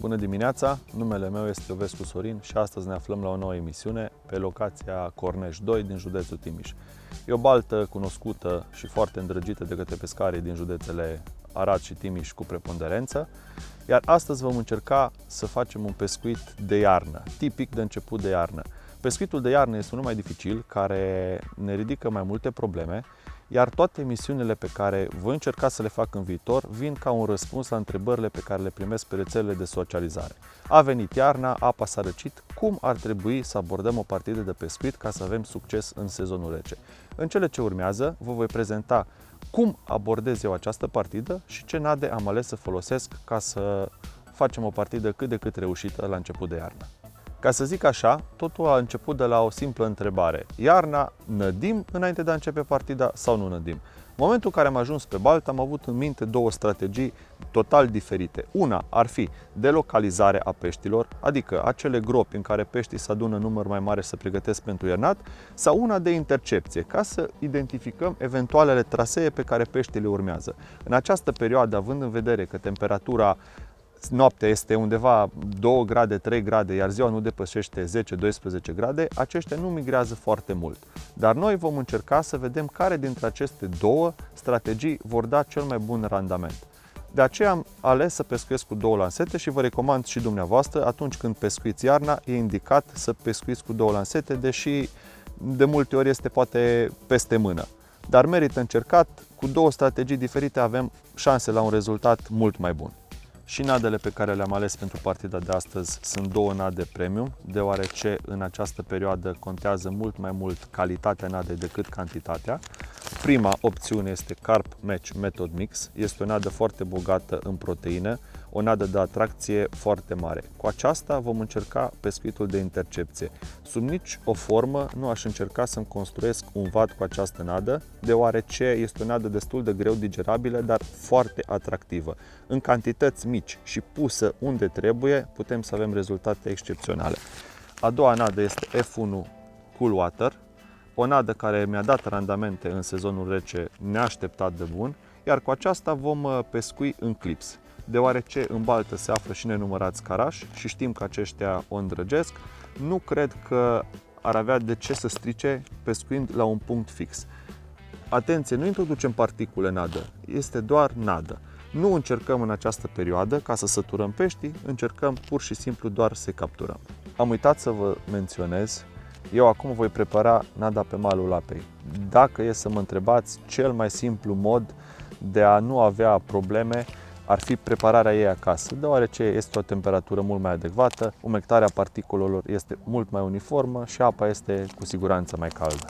Bună dimineața, numele meu este Iovescu Sorin și astăzi ne aflăm la o nouă emisiune pe locația Corneș 2 din județul Timiș. E o baltă cunoscută și foarte îndrăgită de către pescarii din județele Arad și Timiș cu preponderență, iar astăzi vom încerca să facem un pescuit de iarnă, tipic de început de iarnă. Pescuitul de iarnă este unul mai dificil, care ne ridică mai multe probleme, iar toate emisiunile pe care voi încerca să le fac în viitor vin ca un răspuns la întrebările pe care le primesc pe rețelele de socializare. A venit iarna, apa s-a răcit, cum ar trebui să abordăm o partidă de pescuit ca să avem succes în sezonul rece? În cele ce urmează vă voi prezenta cum abordez eu această partidă și ce nade am ales să folosesc ca să facem o partidă cât de cât reușită la început de iarnă. Ca să zic așa, totul a început de la o simplă întrebare. Iarna, nădim înainte de a începe partida sau nu nădim? În momentul în care am ajuns pe baltă, am avut în minte două strategii total diferite. Una ar fi delocalizarea a peștilor, adică acele gropi în care peștii se adună în număr mai mare și se pregătesc pentru iernat, sau una de intercepție, ca să identificăm eventualele trasee pe care peștii le urmează. În această perioadă, având în vedere că temperatura noaptea este undeva 2 grade, 3 grade, iar ziua nu depășește 10-12 grade, aceștia nu migrează foarte mult. Dar noi vom încerca să vedem care dintre aceste două strategii vor da cel mai bun randament. De aceea am ales să pescuiesc cu două lansete și vă recomand și dumneavoastră, atunci când pescuiți iarna, e indicat să pescuiți cu două lansete, deși de multe ori este poate peste mână. Dar merită încercat, cu două strategii diferite avem șanse la un rezultat mult mai bun. Și nadele pe care le-am ales pentru partida de astăzi sunt două nade premium, deoarece în această perioadă contează mult mai mult calitatea nadei decât cantitatea. Prima opțiune este Carp Match Method Mix. Este o nadă foarte bogată în proteină, o nadă de atracție foarte mare. Cu aceasta vom încerca pescuitul de intercepție. Sub nici o formă nu aș încerca să-mi construiesc un vat cu această nadă, deoarece este o nadă destul de greu digerabilă, dar foarte atractivă. În cantități mici și pusă unde trebuie, putem să avem rezultate excepționale. A doua nadă este F1 Cool Water, o nadă care mi-a dat randamente în sezonul rece neașteptat de bun, iar cu aceasta vom pescui în clips. Deoarece în baltă se află și nenumărați carași și știm că aceștia o îndrăgesc, nu cred că ar avea de ce să strice pescuind la un punct fix. Atenție, nu introducem particule nadă, este doar nadă. Nu încercăm în această perioadă ca să săturăm peștii, încercăm pur și simplu doar să-i capturăm. Am uitat să vă menționez, eu acum voi prepara nada pe malul apei. Dacă e să mă întrebați, cel mai simplu mod de a nu avea probleme ar fi prepararea ei acasă, deoarece este o temperatură mult mai adecvată, umectarea particulelor este mult mai uniformă și apa este cu siguranță mai caldă.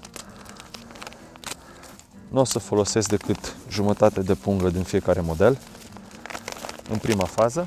Nu o să folosesc decât jumătate de pungă din fiecare model în prima fază.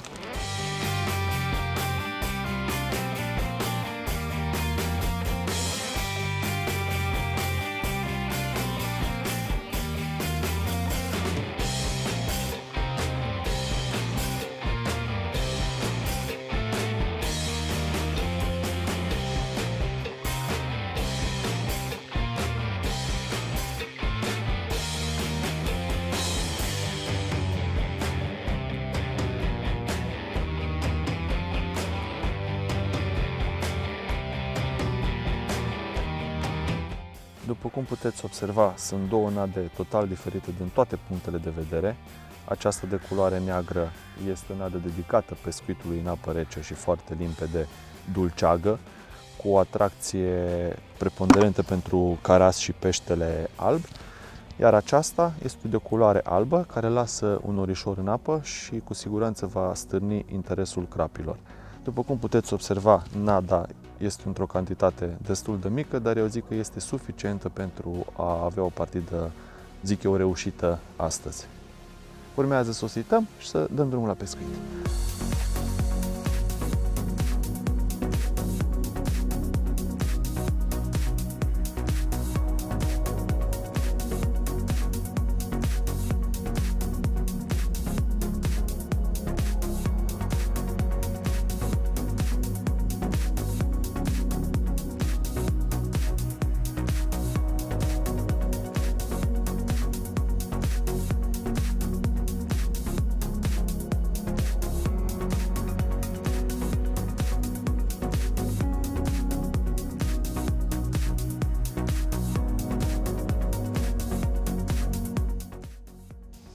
După cum puteți observa, sunt două nade total diferite din toate punctele de vedere. Această de culoare neagră este o nadă dedicată pescuitului în apă rece și foarte limpede, dulceagă, cu o atracție preponderentă pentru caras și peștele alb. Iar aceasta este de culoare albă, care lasă un norișor în apă și cu siguranță va stârni interesul crapilor. După cum puteți observa, nada este într-o cantitate destul de mică, dar eu zic că este suficientă pentru a avea o partidă, zic eu, reușită astăzi. Urmează să o sităm și să dăm drumul la pescuit.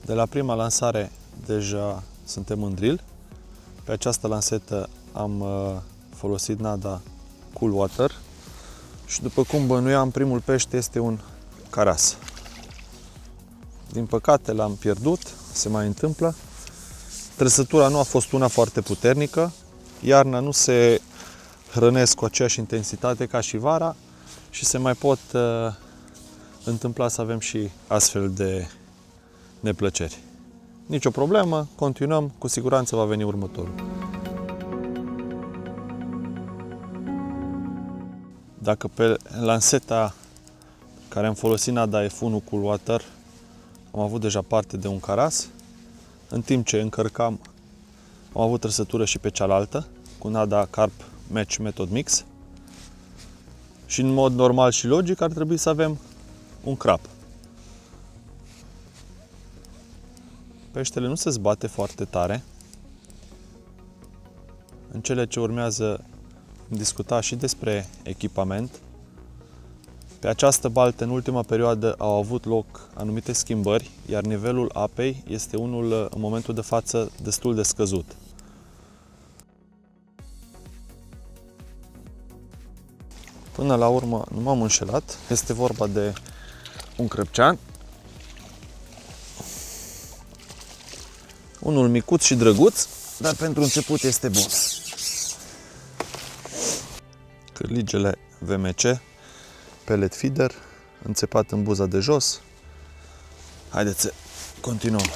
De la prima lansare deja suntem în drill. Pe această lansetă am folosit nada Cool Water și după cum bănuiam, primul pește este un caras. Din păcate l-am pierdut, se mai întâmplă. Trăsătura nu a fost una foarte puternică, iarna nu se hrănesc cu aceeași intensitate ca și vara și se mai pot întâmpla să avem și astfel de neplăceri. Nicio problemă, continuăm, cu siguranță va veni următorul. Dacă pe lanseta care am folosit nada F1 Cool Water am avut deja parte de un caras, în timp ce încărcam am avut trăsătură și pe cealaltă cu nada Carp Match Method Mix și în mod normal și logic ar trebui să avem un crap. Peștele nu se zbate foarte tare. În cele ce urmează vom discuta și despre echipament. Pe această baltă, în ultima perioadă, au avut loc anumite schimbări, iar nivelul apei este unul, în momentul de față, destul de scăzut. Până la urmă, nu m-am înșelat. Este vorba de un crăpcean. Unul micuț și drăguț, dar pentru început este bun. Cârligele VMC, pellet feeder, înțepat în buza de jos. Haideți să continuăm.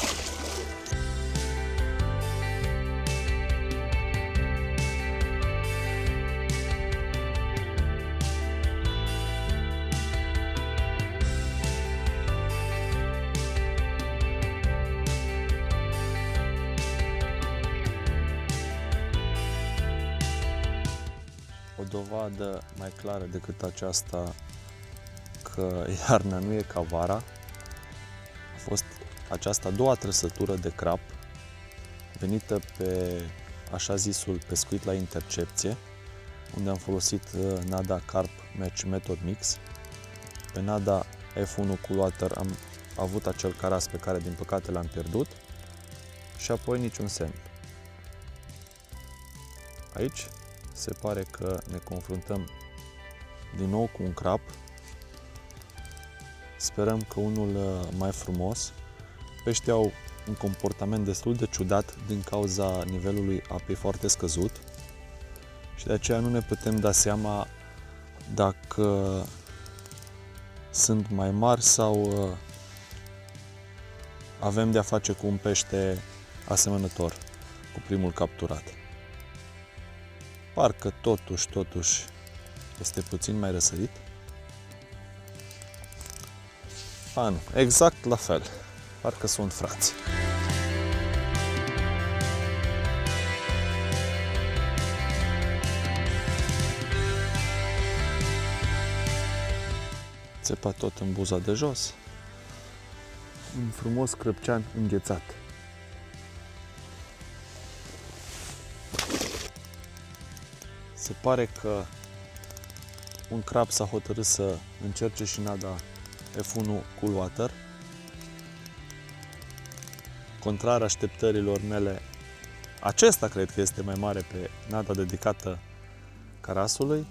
O dovadă mai clară decât aceasta că iarna nu e ca vara a fost această a doua trăsătură de crap venită pe așa zisul pescuit la intercepție, unde am folosit nada Carp Match Method Mix. Pe nada F1 Cool Water am avut acel caras pe care din păcate l-am pierdut și apoi niciun semn. Aici se pare că ne confruntăm din nou cu un crap. Sperăm că unul mai frumos. Peștii au un comportament destul de ciudat din cauza nivelului apei foarte scăzut și de aceea nu ne putem da seama dacă sunt mai mari sau avem de-a face cu un pește asemănător cu primul capturat. Parcă totuși este puțin mai răsărit. Nu, exact la fel. Parcă sunt frați. Țepa tot în buza de jos. Un frumos crăpcean înghețat. Se pare că un crap s-a hotărât să încerce și nada F1 Cool Water. Contrar așteptărilor mele, acesta cred că este mai mare pe nada dedicată carasului.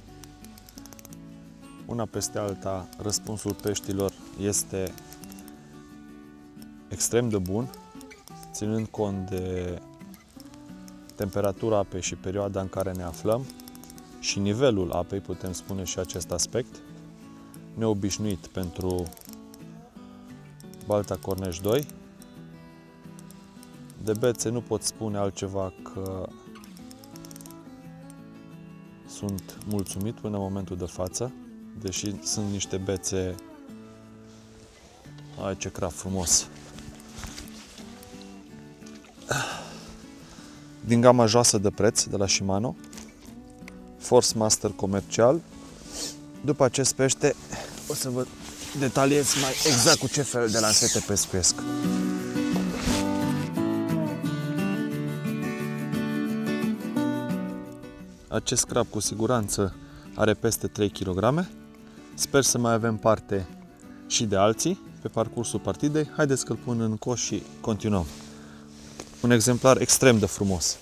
Una peste alta, răspunsul peștilor este extrem de bun, ținând cont de temperatura apei și perioada în care ne aflăm și nivelul apei, putem spune și acest aspect, neobișnuit pentru balta Corneș 2. De bețe nu pot spune altceva că sunt mulțumit până în momentul de față, deși sunt niște bețe. Ai, ce crap frumos! Din gama joasă de preț de la Shimano, Force Master comercial. După acest pește o să vă detaliez mai exact cu ce fel de lansete pescuiesc. Acest crab cu siguranță are peste 3 kg. Sper să mai avem parte și de alții. pe parcursul partidei. Haideți că îl pun în coș și continuăm. Un exemplar extrem de frumos.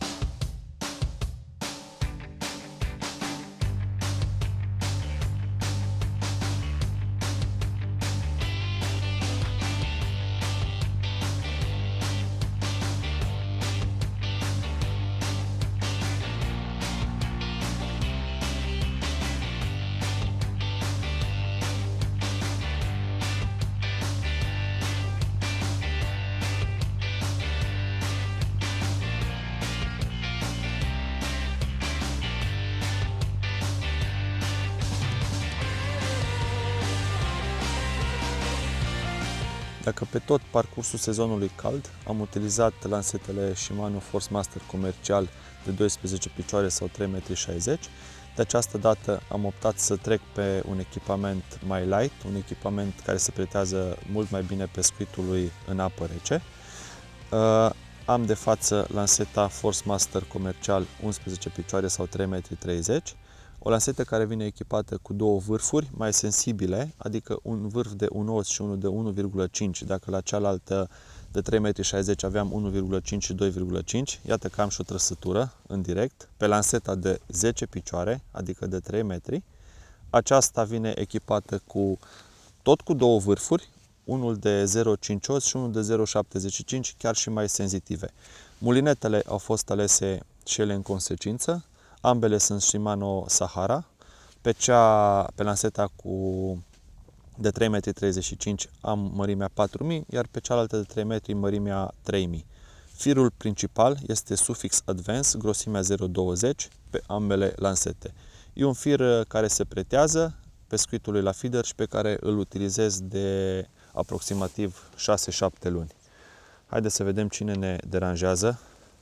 Dacă pe tot parcursul sezonului cald am utilizat lansetele Shimano Force Master comercial de 12 picioare sau 3,60 m, de această dată am optat să trec pe un echipament mai light, un echipament care se pretează mult mai bine pescuitului în apă rece. Am de față lanseta Force Master comercial 11 picioare sau 3,30 m, o lansetă care vine echipată cu două vârfuri mai sensibile, adică un vârf de 1,8 și unul de 1,5, dacă la cealaltă de 3,60 m aveam 1,5 și 2,5. Iată că am și o trăsătură în direct. Pe lanseta de 10 picioare, adică de 3 metri, aceasta vine echipată tot cu două vârfuri, unul de 0,58 și unul de 0,75, chiar și mai senzitive. Mulinetele au fost alese și ele în consecință. Ambele sunt Shimano Sahara. Pe lanseta de 3,35 m am mărimea 4000, iar pe cealaltă de 3 metri mărimea 3000. Firul principal este Sufix Advance, grosimea 0,20 pe ambele lansete. E un fir care se pretează pescuitului la feeder și pe care îl utilizez de aproximativ 6-7 luni. Haideți să vedem cine ne deranjează.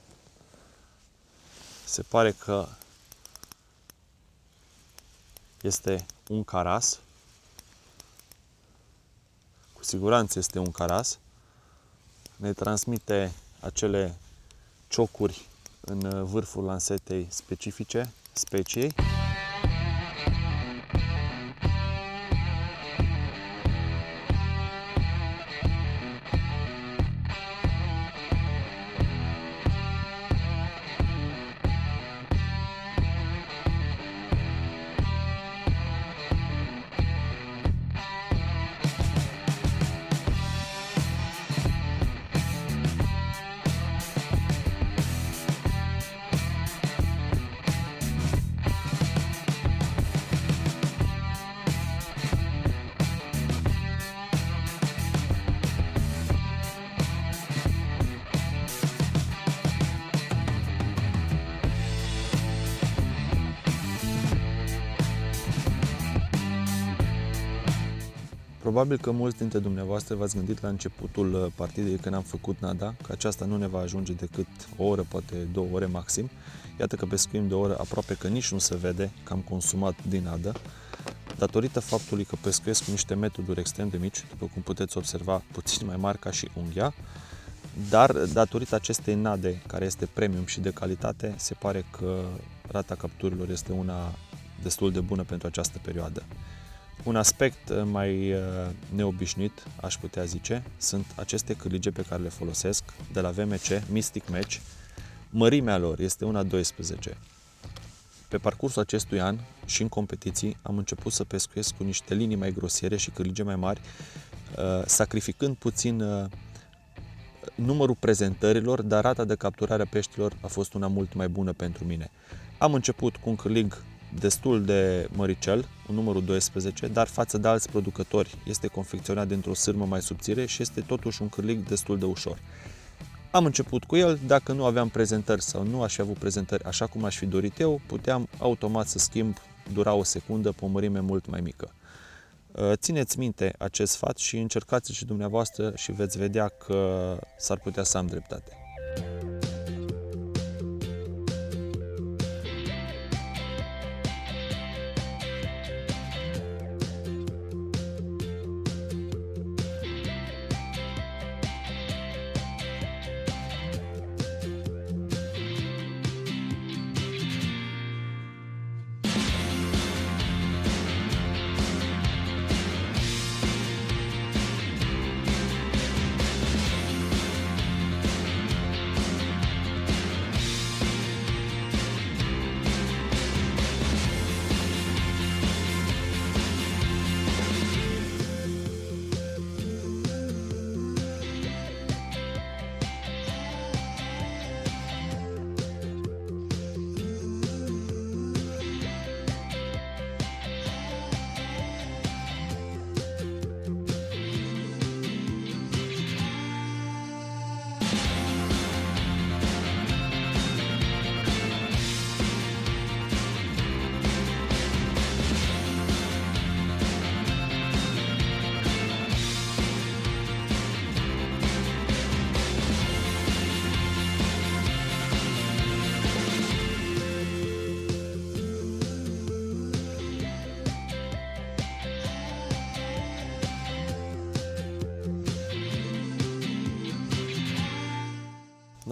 Se pare că este un caras. Cu siguranță este un caras. Ne transmite acele ciocuri în vârful lansetei specifice speciei. Probabil că mulți dintre dumneavoastră v-ați gândit la începutul partidei, când am făcut nada, că aceasta nu ne va ajunge decât o oră, poate 2 ore maxim. Iată că pescuim de o oră, aproape că nici nu se vede că am consumat din nadă, datorită faptului că pescuiesc cu niște metoduri extrem de mici, după cum puteți observa, puțin mai mari ca și unghia, dar datorită acestei nade, care este premium și de calitate, se pare că rata capturilor este una destul de bună pentru această perioadă. Un aspect mai neobișnuit, aș putea zice, sunt aceste cârlige pe care le folosesc de la VMC, Mystic Match. Mărimea lor este 1,12. Pe parcursul acestui an și în competiții am început să pescuiesc cu niște linii mai grosiere și cârlige mai mari, sacrificând puțin numărul prezentărilor, dar rata de capturare a peștilor a fost una mult mai bună pentru mine. Am început cu un cârlig destul de măricel, un numărul 12, dar față de alți producători este confecționat dintr-o sârmă mai subțire și este totuși un cârlig destul de ușor. Am început cu el, dacă nu aveam prezentări sau nu aș fi avut prezentări așa cum aș fi dorit eu, puteam automat să schimb, dura o secundă pe o mărime mult mai mică. Țineți minte acest sfat și încercați și dumneavoastră și veți vedea că s-ar putea să am dreptate.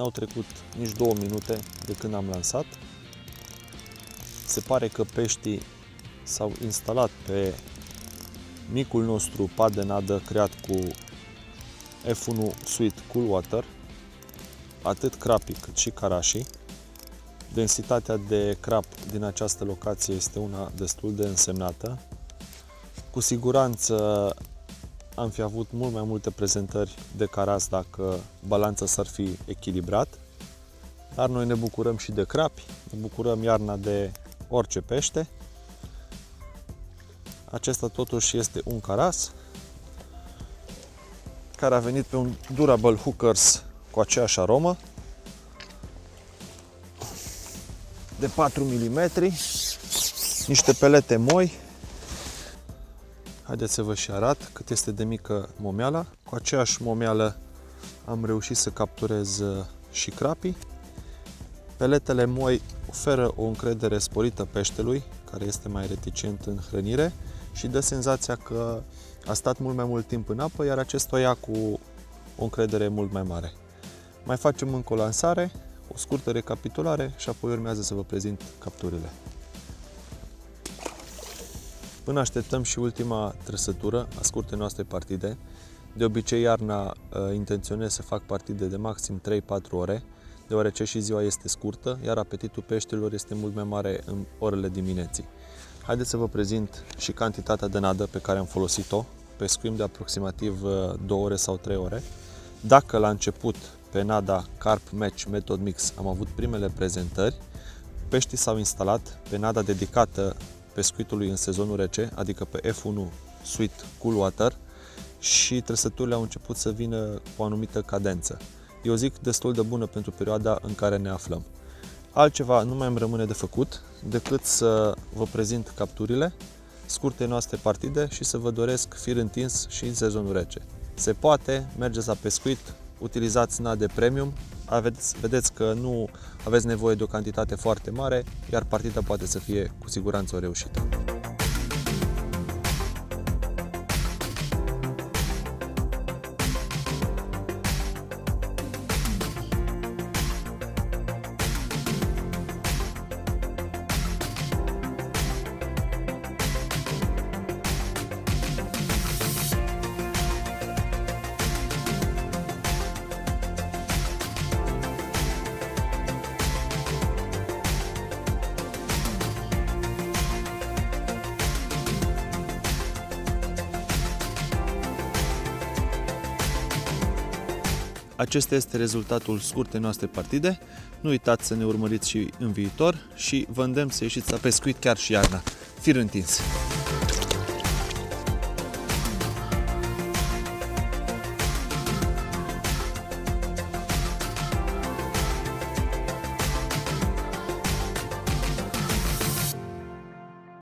N-au trecut nici 2 minute de când am lansat. Se pare că peștii s-au instalat pe micul nostru pad de nadă creat cu F1 Sweet Cool Water, atât crapii cât și carașii. Densitatea de crap din această locație este una destul de însemnată. Cu siguranță am fi avut mult mai multe prezentări de caras dacă balanța s-ar fi echilibrat, dar noi ne bucurăm și de crapi, ne bucurăm iarna de orice pește. Acesta totuși este un caras care a venit pe un Durable Hookers cu aceeași aromă de 4 mm, niște pelete moi. Haideți să vă și arăt cât este de mică momeala. Cu aceeași momeală am reușit să capturez și crapii. Peletele moi oferă o încredere sporită peștelui, care este mai reticent în hrănire și dă senzația că a stat mult mai mult timp în apă, iar acesta o ia cu o încredere mult mai mare. Mai facem încă o lansare, o scurtă recapitulare și apoi urmează să vă prezint capturile. Până așteptăm și ultima trăsătură a scurtei noastre partide, de obicei iarna intenționez să fac partide de maxim 3-4 ore, deoarece și ziua este scurtă, iar apetitul peștilor este mult mai mare în orele dimineții. Haideți să vă prezint și cantitatea de nadă pe care am folosit-o, pescuim de aproximativ 2 ore sau 3 ore. Dacă la început pe nada Carp Match Method Mix am avut primele prezentări, peștii s-au instalat pe nada dedicată pescuitului în sezonul rece, adică pe F1 Sweet Cool Water, și trăsăturile au început să vină cu o anumită cadență. Eu zic destul de bună pentru perioada în care ne aflăm. Altceva nu mai îmi rămâne de făcut decât să vă prezint capturile, scurtei noastre partide și să vă doresc fir întins și în sezonul rece. Se poate, mergeți la pescuit, utilizați nade premium, vedeți că nu aveți nevoie de o cantitate foarte mare, iar partida poate să fie cu siguranță o reușită. Acesta este rezultatul scurtei noastre partide. Nu uitați să ne urmăriți și în viitor și vă îndemn să ieșiți la pescuit chiar și iarna. Fir întins!